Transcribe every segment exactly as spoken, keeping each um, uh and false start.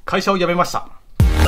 会社を辞めました。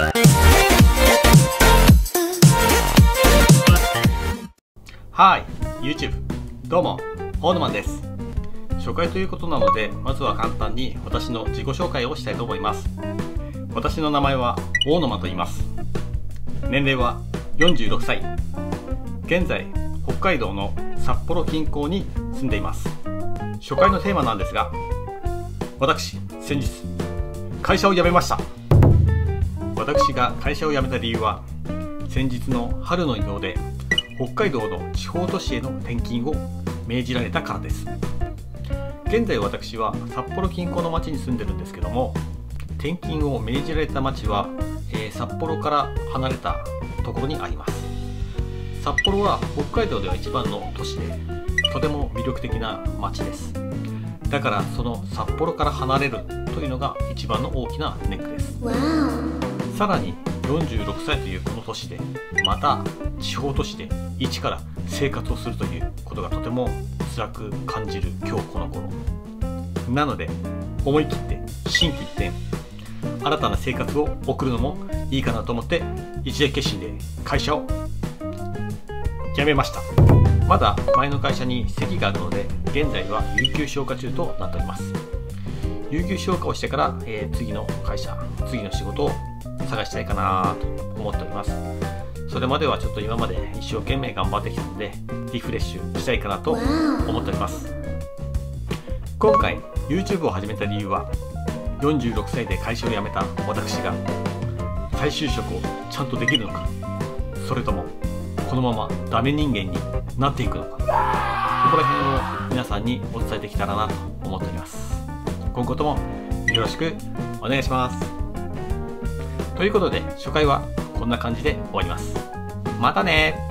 はい、YouTube。どうも、オーノマンです。初回ということなので、まずは簡単に私の自己紹介をしたいと思います。私の名前はオーノマンと言います。年齢はよんじゅうろくさい。現在、北海道の札幌近郊に住んでいます。初回のテーマなんですが、私、先日、会社を辞めました。私が会社を辞めた理由は、先日の春の移動で北海道の地方都市への転勤を命じられたからです。現在私は札幌近郊の町に住んでるんですけども、転勤を命じられた町は、えー、札幌から離れたところにあります。札幌は北海道では一番の都市で、とても魅力的な町です。だからその札幌から離れるというのが一番の大きなネックです。さらによんじゅうろくさいというこの年で、また地方都市で一から生活をするということがとても辛く感じる今日この頃なので、思い切って心機一転、新たな生活を送るのもいいかなと思って一大決心で会社を辞めました。まだ前の会社に席があるので、現在は有給消化中となっております。有給消化をしてから、えー、次の会社、次の仕事を探したいかなと思っております。それまではちょっと今まで一生懸命頑張ってきたので、リフレッシュしたいかなと思っております。今回 YouTube を始めた理由は、よんじゅうろくさいで会社を辞めた私が再就職をちゃんとできるのか、それともこのままダメ人間になっていくのか、ここら辺を皆さんにお伝えできたらなと思っております。今後ともよろしくお願いします。ということで、初回はこんな感じで終わります。またね。